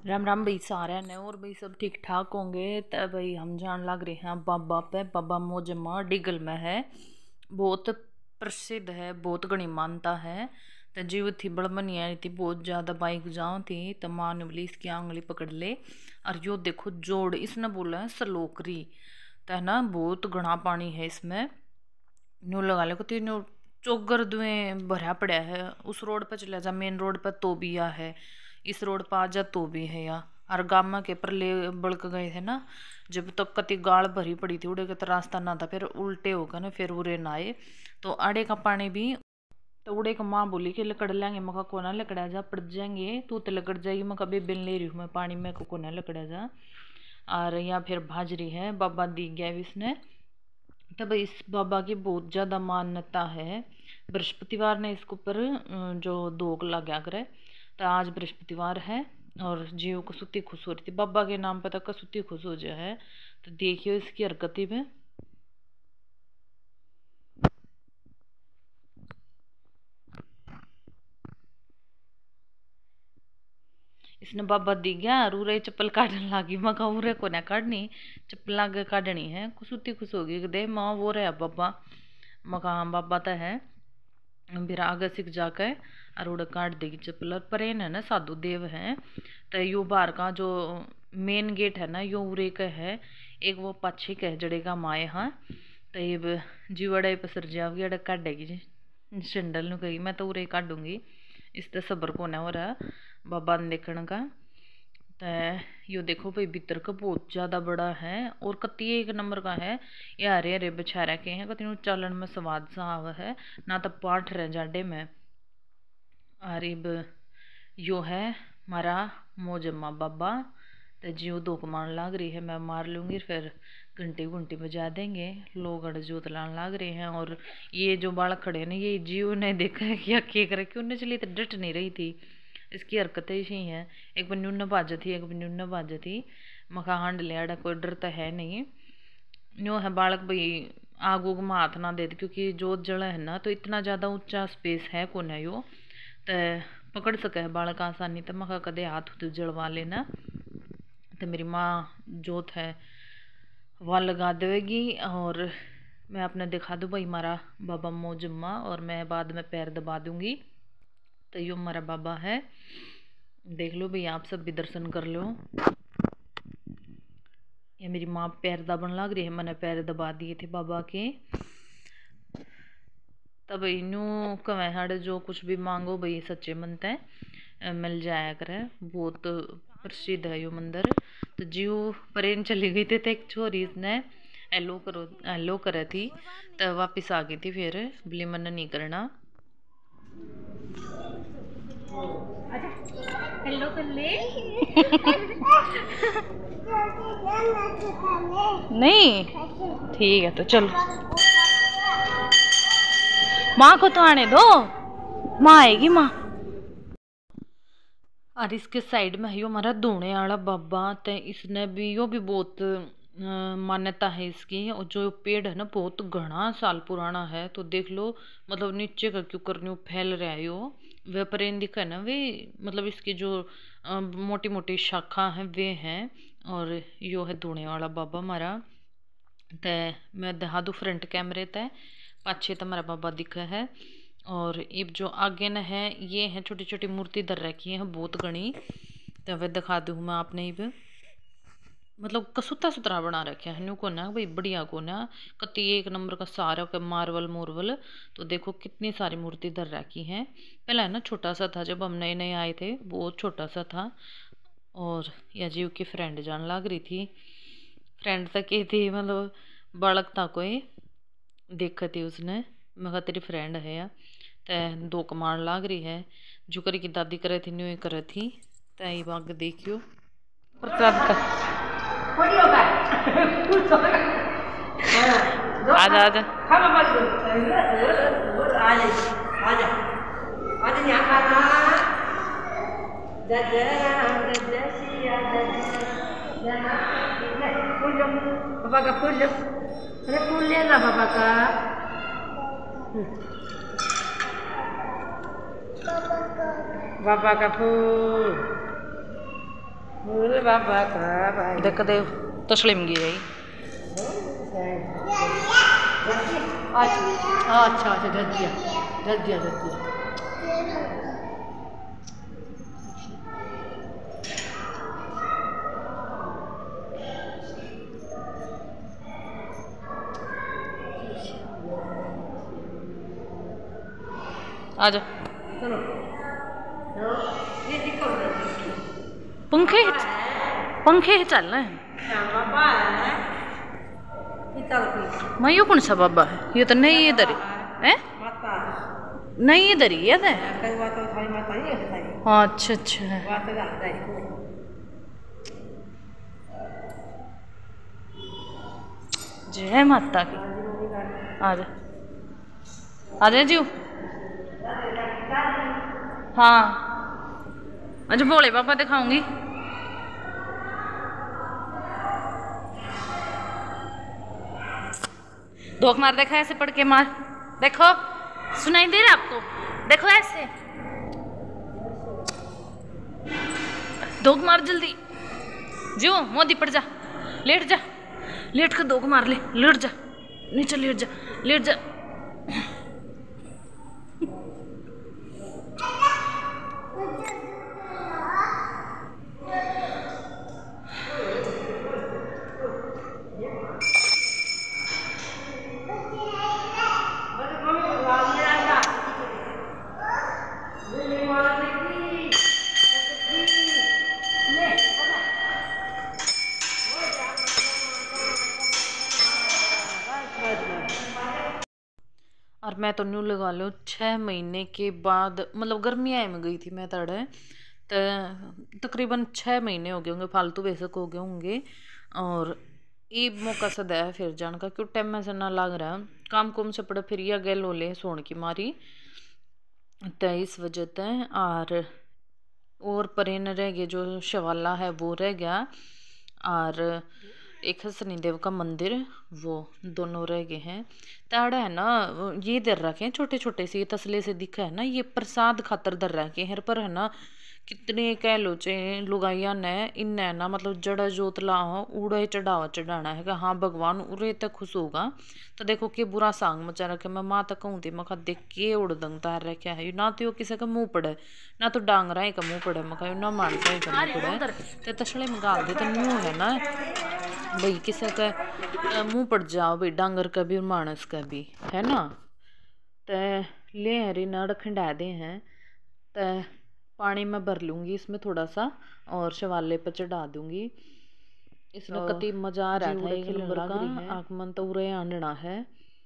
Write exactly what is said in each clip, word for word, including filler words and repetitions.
राम राम भाई सारे ने और भाई सब ठीक ठाक होंगे। तो भाई हम जान लग रहे हैं बाबा पे। बाबा मोजम्मा डिगल में है, बहुत प्रसिद्ध है, बहुत घनी मानता है। तो जीव थी बड़मनी आई थी, बहुत ज़्यादा बाइक जाओ थी तो माँ ने बोली इसकी आंगली पकड़ ले। और यो देखो जोड़ इसने बोला है सलोकरी। तो है ना, बहुत घना पानी है इसमें। न्यू लगा ले को तीनों चौगर दुएं भरा पड़ा है। उस रोड पर चला जा, मेन रोड पर तो भी या है, इस रोड पर आ जा तो भी है या। और गामा के परले बड़क गए थे ना, जब तक कति गाल भरी पड़ी थी उड़े का तो रास्ता ना था, फिर उल्टे होकर ना फिर उरे ना आए तो आड़े का पानी भी। तो उड़े का माँ बोली कि लकड़ लेंगे, मका कोना लकड़ा जा पड़ जाएंगे, तू तो लकड़ जाएगी, मका बेबिन ले रही हूँ मैं पानी में को कोना लकड़ा जा। और यहाँ फिर भाजरी है बाबा दी गया इसने। तब इस बाबा की बहुत ज़्यादा मान्यता है। बृहस्पतिवार ने इसके ऊपर जो दोग लगा करे, तो आज बृहस्पतिवार है और जीव कसुती खुश हो रही थी बाबा के नाम पर, तक कसुती खुश हो जाए है। तो देखियो इसकी हरकती में। इसने बाबा दी गया रूरे चप्पल काटने लगी, मैं कहूँ रे को ना काटनी चप्पल आगे काटनी है, कसुती खुश होगी दे माँ वो रहा बाबा। मैं कहा हाँ बाबा तो है। फिर आगे सीख जाके और उड़ काट देगी चप्पल। और परेन है ना साधु देव है। तो यो बाहर का जो मेन गेट है ना यो उरे का है, एक वो पाछे का है जड़े का माए। हाँ तो ये जीवड़े पसर जाओगी अड़े काटेगी संडल नु कही, मैं तो उरे काटूंगी इस तो सबर को ना हो रहा बाबा ने देखने का। तो यो देखो भाई भीतर का बहुत ज़्यादा बड़ा है और कति एक नंबर का है। ये हरे हरे बछारा के हैं, कति चालन में स्वाद सा आवा है ना, तो पाठ रह जाडे में। अरीब यो है मारा मोजम्मा बाबा। तो जियो दो कमान लाग रही है, मैं मार लूँगी फिर घंटी घंटी बजा देंगे, लोग अड़ जोत लान लाग रहे हैं। और ये जो बालक खड़े हैं ना, ये जियो ने देखा है कि क्या करे क्यों नहीं चली, तो डट नहीं रही थी। इसकी हरकतें ही हैं, एक बन्नू न बाज थी एक बन्नू न बाज थी। मखा हांड लिया, कोई डर तो है नहीं। न्यो है बालक भाई आग उग में हाथ ना दे, क्योंकि जोत जला है ना तो इतना ज़्यादा ऊंचा स्पेस है को ना यो, तो पकड़ सके है बालक आसानी। तो मखा कदे हाथ उठ जलवा लेना। तो मेरी माँ जोत है वह लगा देगी और मैं अपने दिखा दूँ भाई हमारा बाबा मोजम्मा, और मैं बाद में पैर दबा दूँगी। तो यो हमारा बाबा है, देख लो भाई आप सब भी दर्शन कर लो। ये मेरी माँ पैर दबन लग रही है, मैंने पैर दबा दिए थे बाबा के। तब इनू कवें हाड़े जो कुछ भी मांगो भाई सच्चे मनते मिल जाया करे, बहुत प्रसिद्ध है यो मंदिर। तो जीव परेन चली गई थी तो एक छोरी इसने एलो करो एलो करे थी, तो वापिस आ गई थी फिर बोली मन नहीं करना। हेलो कर ले नहीं ठीक है तो चलो माँ को तो आने दो, माँ आएगी माँ। और इसके साइड में है यो हमारा धोने वाला बाबा। तो इसने भी यो भी बहुत मान्यता है इसकी। और जो पेड़ है ना बहुत घना साल पुराना है, तो देख लो मतलब नीचे का क्यों करने फैल रहा है यो। वे परेन दिखा है ना वे, मतलब इसकी जो मोटी मोटी शाखा है वे हैं। और यो है धोने वाला बाबा हमारा। तो मैं दिखा दूँ फ्रंट कैमरे तय पाछे तो हमारा बाबा दिखा है। और अब जो आगे न है ये है छोटी छोटी मूर्ति धर रखी है बहुत घनी। तो वह दिखा दूँ मैं आपने भी, मतलब कसुता सुतरा बना रखे है न्यू को ना भाई, बढ़िया को ना कति एक नंबर का सारा का मार्बल मोरबल। तो देखो कितनी सारी मूर्ति धर रखी हैं। पहला है ना छोटा सा था, जब हम नए नए आए थे बहुत छोटा सा था। और या जीव की फ्रेंड जान लग रही थी, फ्रेंड तक ही थी, मतलब बालक था कोई देखा थी उसने, मैं कहा तेरी फ्रेंड है या। तो दो कमान लाग रही है, जो करी की दादी करे थी न्यू करे थी। तय बाग देखियो प्रसाद का आजा आजा पापा का फूल, अरे फूल ले ला पापा का। पापा का फूल बोले बाबा का भाई देख दे तस्लीम गी रही। अच्छा अच्छा अच्छा धजिया धजिया धजिया आ जा चलो ये दिक्कत पंखे पंखे चल रहे हैं। बाबा है मैं यो कौन सा बाबा है? ये तो नहीं इधर है, माता नहीं इधर ही है। कई बात तो थारी माता ही है थारी। हाँ अच्छा अच्छा बात रहता है जय माता की। आ जा आ जा जीव। हाँ अच्छा भोले बाबा दिखाऊंगी। धोख मार देखा ऐसे पढ़ के मार। देखो सुनाई दे रहा आपको? देखो ऐसे धोख मार जल्दी। जो मोदी पड़ जा, लेट जा, लेट कर धोख मार ले। लेट जा नीचे, लेट जा लेट जा। और मैं तो न्यू लगा लो छः महीने के बाद, मतलब गर्मियाँ में गई थी मैं तड़े, तो तकरीबन छः महीने हो गए होंगे, फालतू बेशक हो गए होंगे। और ये मौका सदा है फिर जान का, क्यों टाइम में से ना लग रहा काम कुम से पड़े फिर या गल हो ले सोन की मारी, तो इस वजह से। और और परेन रह गए जो शवाला है वो रह गया, और एक है शनिदेव का मंदिर, वो दोनों रह गए हैं। ताड़ा है ना ये दर रखे हैं छोटे छोटे से, ये तसले से दिखा है ना, ये प्रसाद खातर दर रखे हैं। पर है ना कितने कह लो चे लुगाइया ने इन है ना, मतलब जड़ा जोत ला हो उड़े चढ़ावा चढ़ाना है। हाँ भगवान उड़े तक खुश होगा। तो देखो कि बुरा सांग मचा रखे। मैं माँ तक कहूँ थी मैं देख के उड़ दंग तार रखे है ना, तो किसी का मुँह पड़े ना, तो डांगरा का मुँह पड़े मैं ना मानसा का मुँह पड़े, तो तसले में गाल दे तो न्यू है ना भाई किसी का मुँह पड़ जाओ भाई, डांगर का भी और मानस का भी है ना। तो ले हरी ना खंडा दे हैं, तो पानी में भर लूँगी इसमें थोड़ा सा और शवाले पर चढ़ा दूँगी। इसमें तो कति मजा आ रहा था एक नंबर का। आगमन तो उरे आंडना है,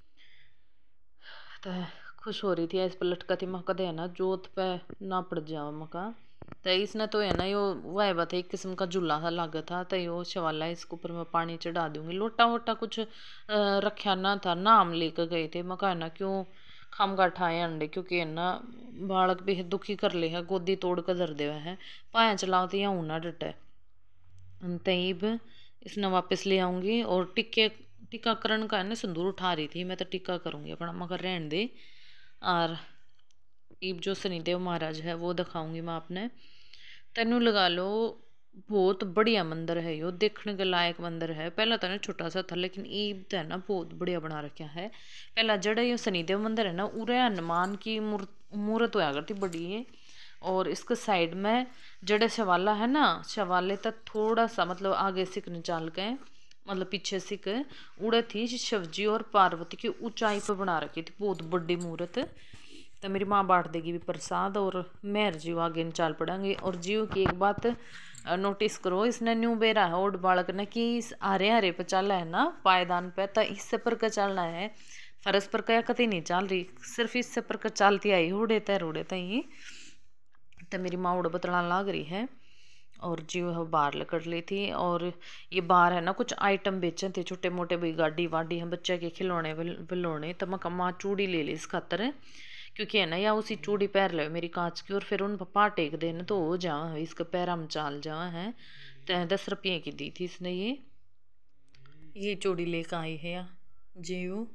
तो खुश हो रही थी इस पर लटका थी मका दे ना जोत पे ना पड़ जाओ मका। तो इसने तो है ना यो वह बात है एक किस्म का झूला सा लगा था, तो यो शवाला इसके ऊपर मैं पानी चढ़ा दूँगी। लोटा वोटा कुछ रखा ना था, नाम लेकर गए थे मका ना, क्यों खाम का ठाए अंडे, क्योंकि है ना बालक भी दुखी कर ले है, गोदी तोड़ कर धर दे है, पाया चलाओ तो यहाँ ना डटे। तईब इसने वापस ले आऊँगी। और टिक्के टीकाकरण का है ना सिंदूर उठा रही थी मैं, तो टीका करूँगी अपना मगर रहन दे। और ईब जो शनिदेव महाराज है वो दिखाऊंगी मैं आपने। तेनू लगा लो बहुत बढ़िया मंदिर है यो, देखने के लायक मंदिर है। पहला तो ना छोटा सा था, लेकिन ईब तो है ना बहुत बढ़िया बना रखा है। पहला जड़ा ये शनिदेव मंदिर है ना, उरे हनुमान की मूर्त मूर्त होया करती बड़ी है। और इसके साइड में जड़े शवाला है ना, शवाले तक थोड़ा सा मतलब आगे सिक निचाल के, मतलब पीछे सिक उड़े थी शिवजी और पार्वती की ऊंचाई पर बना रखी थी बहुत बड़ी मूर्त। तो मेरी माँ बांट देगी भी प्रसाद, और मेहर जीव आगे चाल पड़ेंगे। और जीव की एक बात नोटिस करो, इसने न्यू बेरा है ओड बालक ने कि इस हरे हरे पे चल है ना पायदान पे, तो इससे पर का चलना है, फरस पर क्या कतई नहीं चल रही, सिर्फ इससे पर का चलती आई उड़े तैर उड़े तई। तो मेरी माँ उड़ बतला लाग रही है, और जीव है बाहर लकड़ ली थी। और ये बाहर है ना कुछ आइटम बेचे थे छोटे मोटे, भाई गाड़ी वाडी है बच्चे के खिलौने विलौने। तो मैं माँ चूड़ी ले ली इस खातर, क्योंकि है ना या उसी चूड़ी पैर ले मेरी कांच की, और फिर उन पा टेक देने तो हो जावा है, इसके पैर हम चाल जावा है। तो दस रुपये की दी थी इसने ये ये चूड़ी लेकर आई है या जी वो,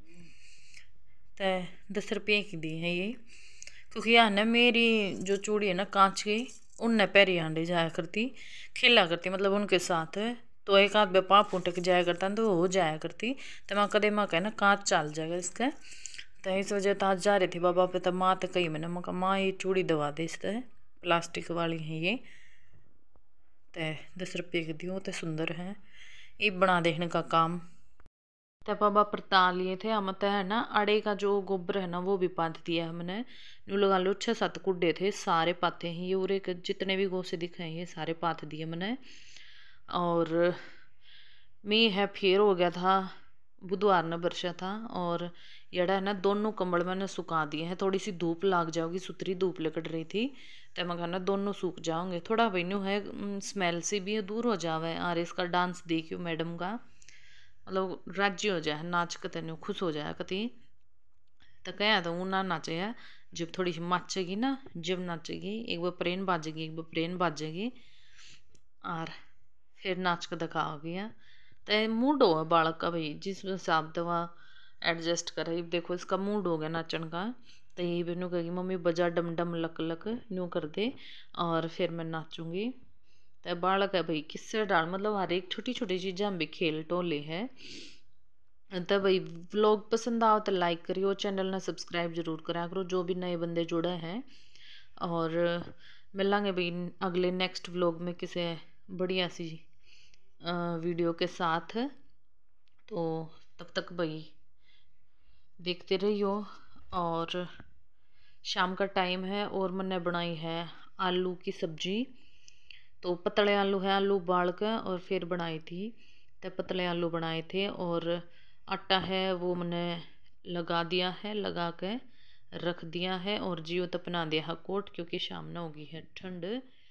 तो दस रुपये की दी है ये, क्योंकि यह ना मेरी जो चूड़ी है ना कांच की उनने पैरी हांडी जाया करती, खेला करती मतलब उनके साथ। तो एक आध बार पाँव पुटक जाया करता तो हो जाया करती। तो मैं कदे माँ कहना कांच चल जाएगा इसका। तो इस वजह तो आज जा रही थी बाबा पे। तो माँ तो कही मैंने माँ माँ ये चूड़ी दवा दे इससे, प्लास्टिक वाली है ये, तो दस रुपये की दी। वो तो सुंदर है, ये बना देखने का काम। तो बाबा परता लिए थे हम तो है ना। अड़े का जो गोबर है ना वो भी पात दिया हमने। यूँ लगा लो छः सात कुड्डे थे, सारे पाते हैं ये। उरे के जितने भी गोसे दिखे हैं ये सारे पात दिए मैंने। और मी है फिर हो गया था, बुधवार ने बरसा था। और यड़ा है ना दोनों कंबल मैंने सुखा दिए हैं। थोड़ी सी धूप लाग जाओगी, सुतरी धूप लकड़ रही थी। तो मैं कहना दोनों सूख जाओगे। थोड़ा वेन्यू है स्मेल से भी दूर हो जावे। और इसका डांस देखियो मैडम का, मतलब राजी हो जाए, नाच के तेन खुश हो जाए कति। तो क्या तो वो ना नाचे है, जब थोड़ी सी मचेगी ना, जब नाचेगी एक बार प्रेन बाजेगी, एक बार प्रेन बाजेगी और फिर नाच के दिखाओगी। है तो मूड हो बालक का भाई, जिस हिसाब से वह एडजस्ट करे। देखो इसका मूड हो गया नाचन का। तो यही भी कहेगी मम्मी बजा डम डम लक लक न्यू कर दे और फिर मैं नाचूंगी। तो बालक है भाई किससे डाल, मतलब हर एक छोटी छोटी चीज़ें हम भी खेल टोले है। तो भाई व्लॉग पसंद आओ तो लाइक करियो, चैनल ने सब्सक्राइब जरूर करा करो जो भी नए बंदे जुड़े हैं। और मिलेंगे भाई अगले नेक्स्ट व्लॉग में किसी बढ़िया सी वीडियो के साथ। तो तब तक भाई देखते रहियो। और शाम का टाइम है और मैंने बनाई है आलू की सब्जी। तो पतले आलू है, आलू उबाल कर और फिर बनाई थी। तो पतले आलू बनाए थे। और आटा है वो मैंने लगा दिया है, लगा के रख दिया है। और जियो तो बना दिया है कोट, क्योंकि शाम न होगी है ठंड।